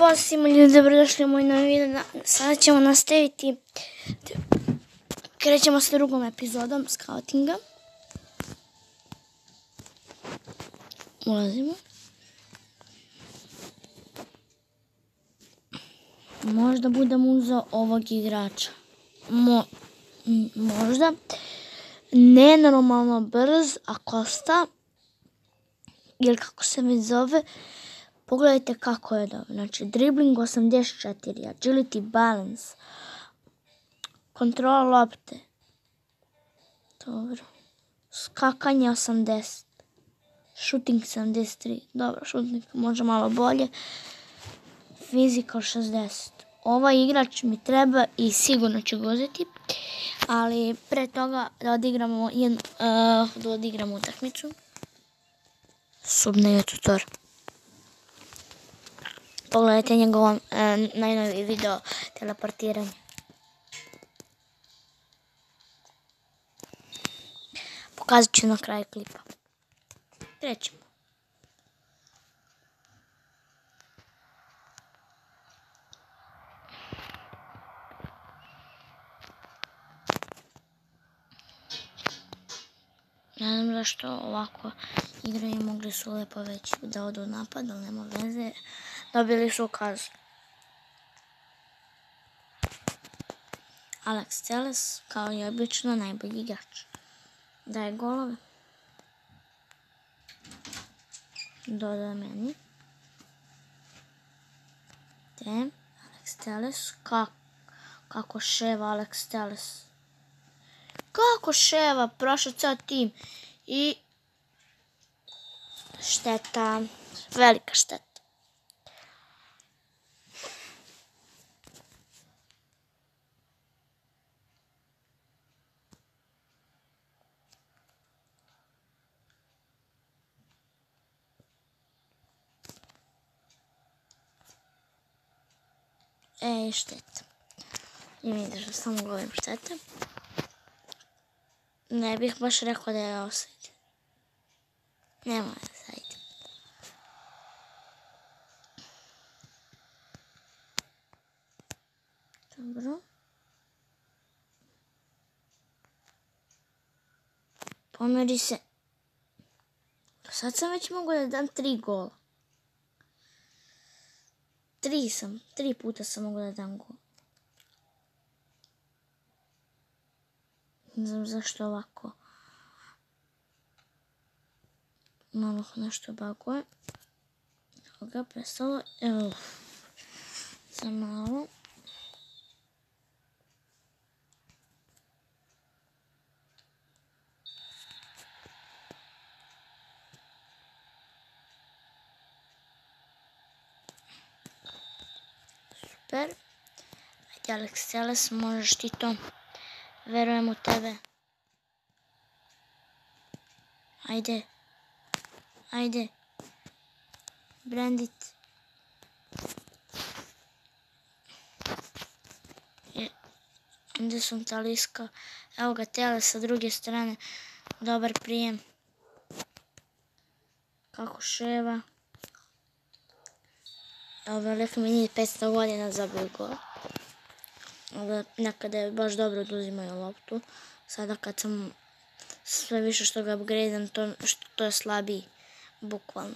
Pozdrav svima ljudi, dobrodošli u moj novi video. Sada ćemo nastaviti. Krećemo s drugom epizodom skautinga. Ulazimo. Možda budem uzeo ovog igrača. Možda. Nenormalno brz, a Costa, ili kako se mi zove, pogledajte kako je dobro. Znači, dribbling 84, agility, balance, kontrola lopte. Dobro. Skakanje 80. Shooting 73. Dobro, shooting može malo bolje. Physical 60. Ovaj igrač mi treba i sigurno ću ga uzeti. Ali pre toga da odigramo utakmicu. Subne tutor. Pogledajte njegov najnoviji video teleportiranja. Pokazat ću na kraju klipa. Krećemo. Ne znam zašto ovako igraju, mogli su lepo već da odu u napad, ali nema veze. Dobili su kaznu. Alex Telles, kao i obično, najbolji igrač. Daje golove. Doda meni. Alex Telles, kako ševa Alex Telles. Kako ševa, prošao ceo tim i šteta, velika šteta. Šteta. I vidiš da samo govorim šteta. Ne bih baš rekao da je offside. Nema offside. Dobro. Pomeri se. Sad sam već mogla da dam 3 gola. 3 puta sam mogla da dam gol. Ne znam zašto ovako. Malo nešto baguje. Evo ga, prestalo. Evo. Za malo. Super. Ajde, Alex Telles, možeš ti to. Verujem u tebe. Ajde. Ajde. Brandit. Anderson Talisca. Evo ga Telles sa druge strane. Dobar prijem. Kako ševa. Evo veliko mi nije 500 godina zabio gol. Nekada je baš dobro oduzimaju loptu. Sada kad sam sve više što ga upgradeam, to je slabiji. Bukvalno.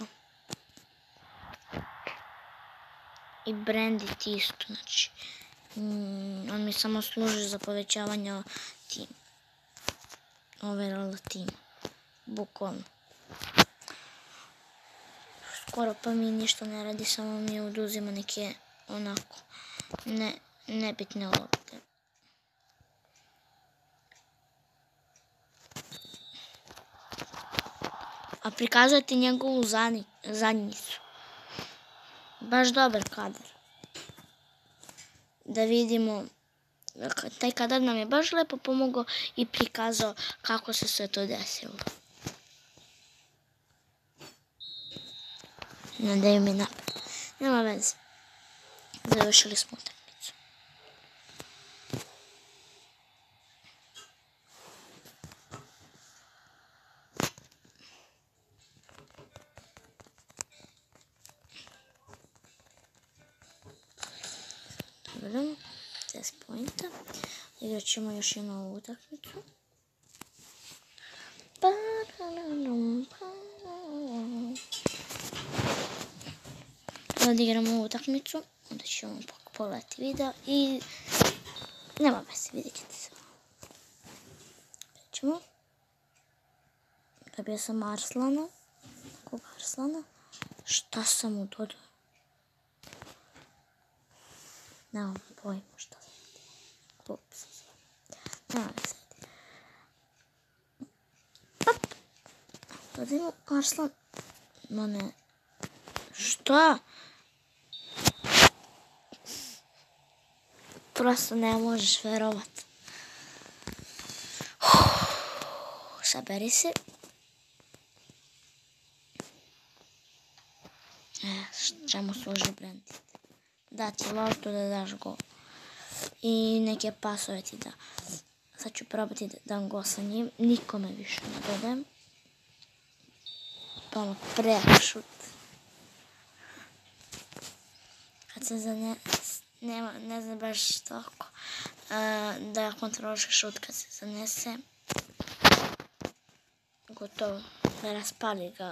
I Brandit isto, znači. On mi samo služi za povećavanje tima. Overall tima. Bukvalno. Skoro pa mi ništa ne radi, samo mi oduzima neke onako nebitne lopte. A prikazujete njegovu zadnjicu. Baš dobar kadar. Da vidimo, taj kadar nam je baš lepo pomogao i prikazao kako se sve to desilo. Ne daju mi napad. Nema veze. Završili smo utakmicu. Gledamo. 10 pojenta. Igrat ćemo još jednu ovu utakmicu. Kada igramo ovu utakmicu, onda ćemo pogledati video i nema veze, vidjet ćete se. Ćemo. Dobio sam Arslana. Koga Arslana? Šta sam mu dodao? Nemam pojma šta sam dodao. Ups. Nema veze. Op. Dodajmo Arslan. No ne. Šta? Prosto ne možeš verovat. Saberi se. Čemu služi brandit? Dati loptu da daš gol. I neke pasove ti da. Sad ću probati da dam gol sa njim. Nikome više ne dodajem. Ono prejak šut. Kad se ne znam baš toliko da kontroliš šut kad se zanese. Gotovo. Da raspali ga.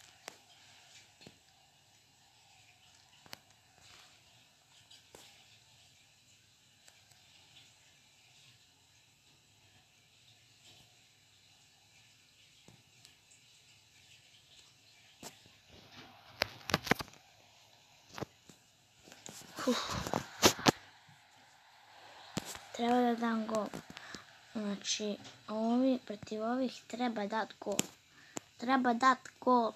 Treba da dam gol. Znači, protiv ovih treba dat gol. Treba dat gol.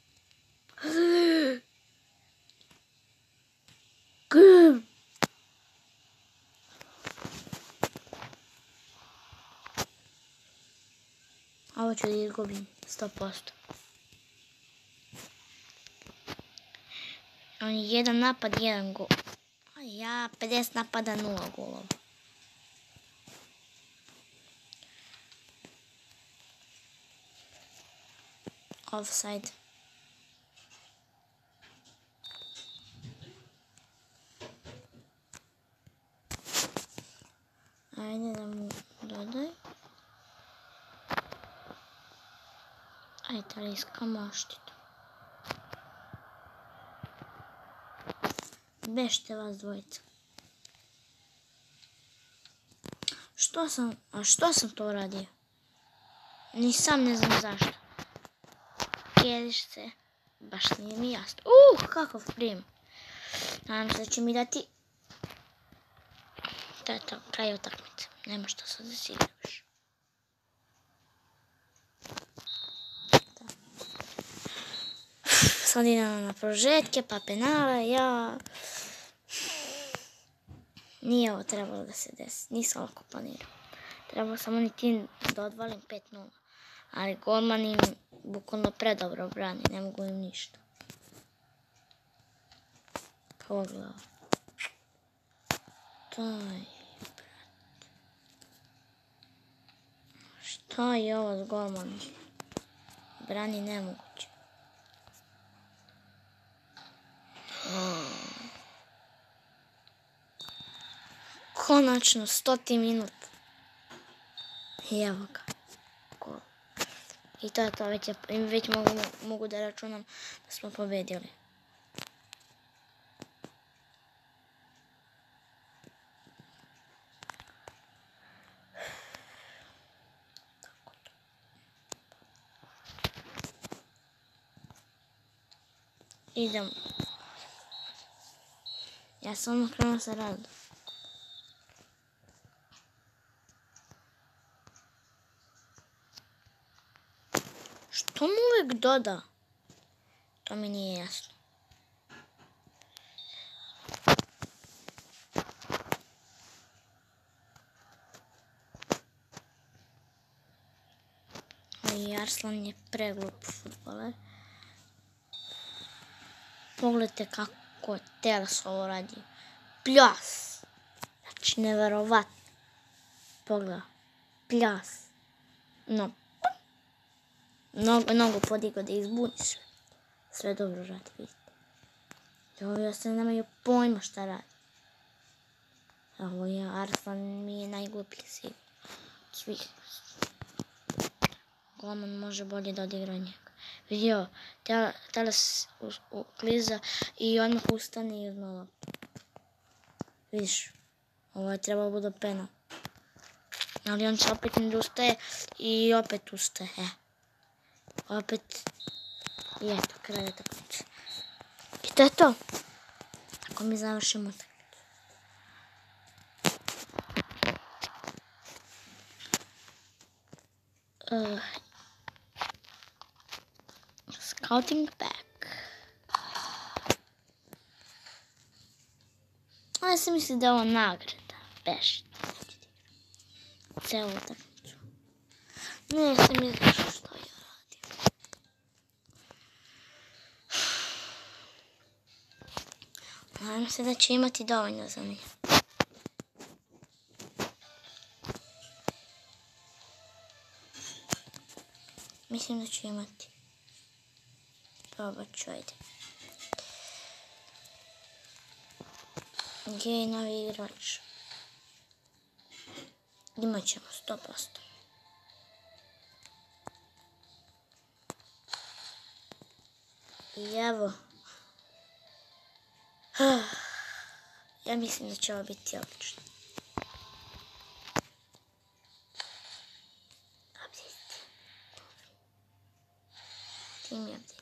Ovo ću da izgubim 100%. On je jedan napad, jedan gol. A ja 50 napada, 0 golova. Offside. Ajde da mu dodaj. Ajde, italijska maština. Bežte vas dvojica. Što sam to uradio? Ni sam ne znam zašto. Kjeriš se. Baš nije mi jasno. Kakav prim. Nadam se da će mi dati. To je to, kraj utakmice. Nema što sad da si igraš. Sad idemo na prožetke, pa penale, ja... Nije ovo trebalo da se desi, nisam ovako planirao. Trebalo sam oni tim da odvalim 5-0. Ali golman im bukvalno predobro brani, ne mogu im ništa. Pogledaj. Taj, brat. Šta je ovo s golmanom? Brani nemoguće. Konačno, 100. minut. I evo ga. Gol. I to je to, već mogu da računam da smo pobedili. Idemo. Ja sam odmah krenuo sa radom. Što mu uvijek doda? To mi nije jasno. I Arslan je preglup fudbaler. Pogledajte kako Teles ovo radi. Pljas. Znači neverovatno. Pogledaj. Pljas. No. Nogu podigao da izbuni sve. Sve dobro radi, vidite. Ovi ostali nemaju pojma šta radi. Ovo je Arslan, mi je najgluplji svih. Golman može bolje da odigra od njega. Vidio, Teles ukliza i odmah ustane i uzme loptu. Vidiš, ovo je trebalo bude penal. Ali on se opet ne ustaje i opet ustaje. Opet. I eto, kraj utakmice. I to je to. Tako mi završimo utakmicu. Scouting back. Ja sam misli da je ovo nagrada. Beš. Celu utakmicu. Ne, sam misli što ja radim. Nadam se da će imati dovoljno za njih. Mislim da ću imati. Probat ću, ajde. Gdje je novi igrač? Imat ćemo 100%. I evo. Ja mislim da će ovo biti odlično. Update. Tim je update.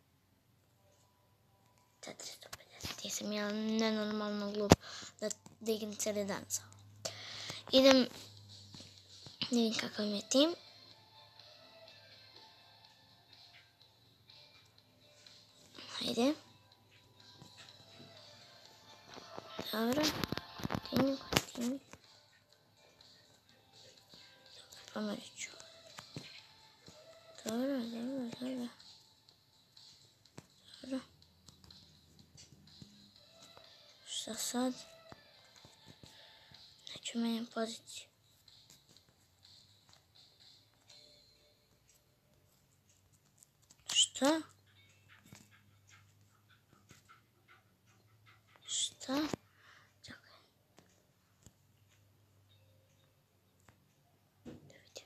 450. Jesam ja nenormalno glup da igram cijeli dan za ovo. Idem, vidim kakav mi je tim. Hajde. Dobro. Tim. Pomerit ću. Dobro. Šta sad? Neću menjam poziciju. Šta? Čekaj. Da vidim.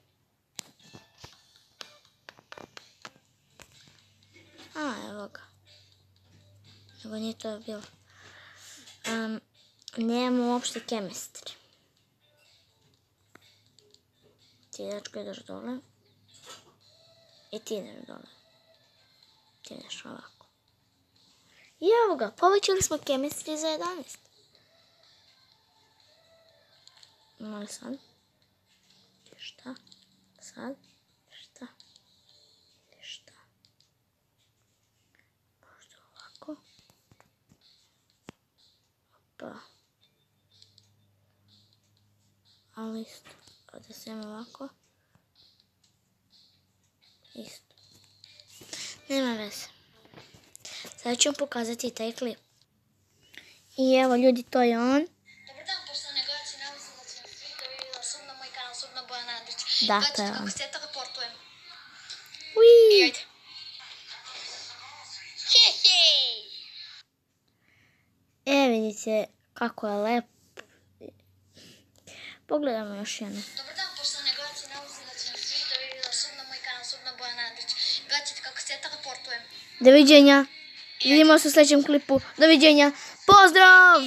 Evo ga. Nego nije to bilo. Nemamo uopšte chemistry. Ti dečko ideš dole. I ti ideš dole. Ti ideš ovako. I evo ga, povećali smo chemistry za 11. Mali sad. Šta? Sad. Šta? Možda ovako. Opa. Ali isto. Da sam ovako. Isto. Nema veze. Sada ću vam pokazati taj klip. I evo ljudi, to je on. Dobar dan, poštovani gledalci, nadam se da će svi da vidjeli sub na moj kanal, sub na Bojan Andrić. Da, to je on. Kako se teleportujem. Uiii. I ajde. Vidite kako je lep. Pogledamo još jedno. Dobar dan, poštovani gledalci, nadam se da će svi da vidjeli sub na moj kanal, sub na Bojan Andrić. Gledat ćete kako se teleportujem. Doviđenja. Vidimo se u sljedećem klipu. Doviđenja. Pozdrav!